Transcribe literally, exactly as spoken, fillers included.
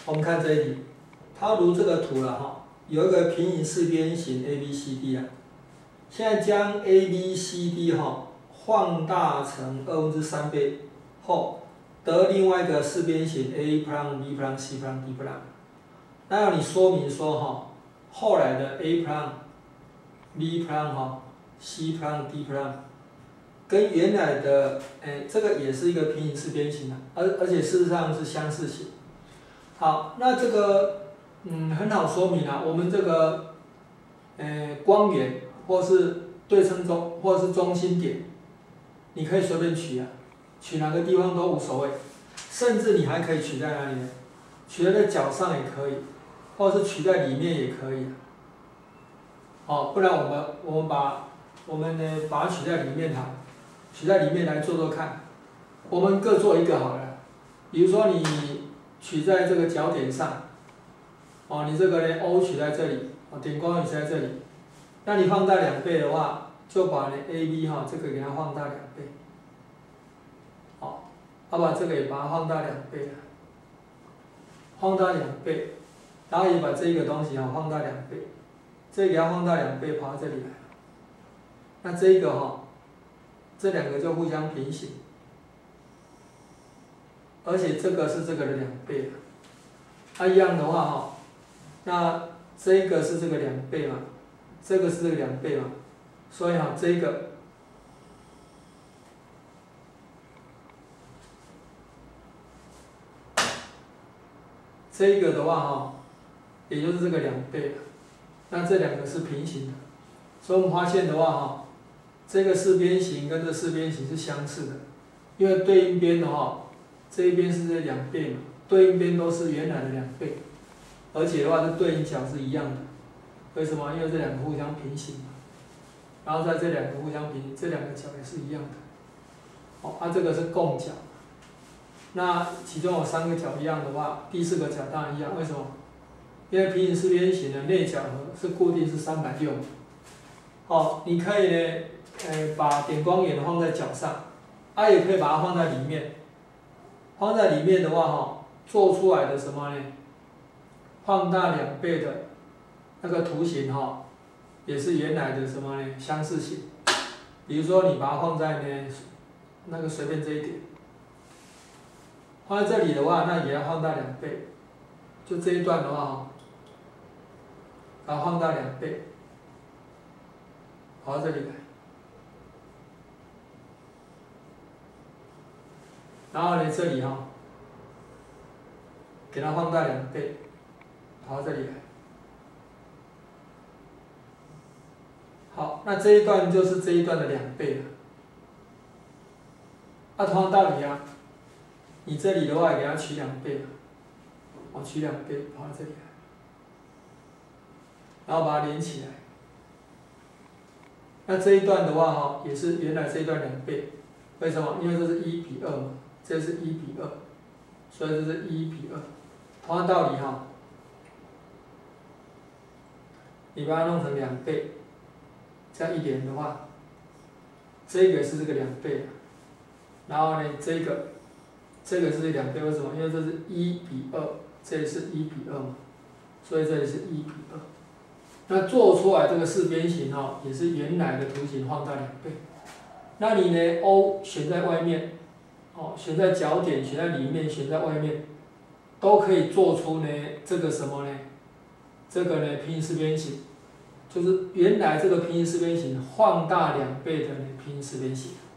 我们看这一题，它如这个图了哈，有一个平行四边形 A B C D 啊，现在将 A B C D 哈放大成二分之三倍后，得另外一个四边形 A plus B plus C plus D plus。那要你说明说哈，后来的 A plus B plus 哈 C plus D plus 跟原来的哎这个也是一个平行四边形啊，而而且事实上是相似形。好，那这个嗯很好说明啊，我们这个呃光源或是对称中或是中心点，你可以随便取啊，取哪个地方都无所谓，甚至你还可以取在哪里呢？取在角上也可以，或者是取在里面也可以。哦，不然我们我们把我们呢把它取在里面哈，取在里面来做做看。我们各做一个好了，比如说你取在这个角点上，哦，你这个呢 O 取在这里，哦，点光源取在这里，那你放大两倍的话，就把呢 A B 哈这个给它放大两倍，好，要把这个也把它放大两倍了，放大两倍，然后也把这个东西哈放大两倍，这个要放大两倍跑到这里来，那这个哈，这两个就互相平行。而且这个是这个的两倍，啊一样的话哈，那这个是这个两倍嘛，这个是这个两倍嘛，所以哈这个这个的话哈，也就是这个两倍了，那这两个是平行的，所以我们发现的话哈，这个四边形跟这四边形是相似的，因为对应边的话。这一边是这两倍嘛，对应边都是原来的两倍，而且的话，这对应角是一样的。为什么？因为这两个互相平行嘛，然后在这两个互相平行，这两个角也是一样的。哦，它、啊、这个是共角，那其中有三个角一样的话，第四个角当然一样。为什么？因为平行四边形的内角和是固定是三百六。哦，你可以呢，呃，把点光源放在角上，啊，也可以把它放在里面。放在里面的话，哈，做出来的什么呢？放大两倍的那个图形，哈，也是原来的什么呢？相似形。比如说，你把它放在呢，那个随便这一点，放在这里的话，那也要放大两倍。就这一段的话，哈，把它放大两倍，跑到这里来。然后呢，这里哈，给它放大两倍，跑到这里来。好，那这一段就是这一段的两倍了。那、啊、同样道理啊，你这里的话也给它取两倍，哦，取两倍跑到这里来，然后把它连起来。那这一段的话哈，也是原来这一段两倍，为什么？因为这是一比二嘛。这是一比二，所以这是一比二。同样道理哈，你把它弄成两倍，这样一连的话，这个是这个两倍，然后呢，这个这个是两倍，为什么？因为这是一比二，这里是一比二嘛，所以这里是一比二。那做出来这个四边形哈，也是原来的图形放大两倍。那你呢 ，O 选在外面。哦，选在角点，选在里面，选在外面，都可以做出呢这个什么呢？这个呢平行四边形，就是原来这个平行四边形放大两倍的呢平行四边形。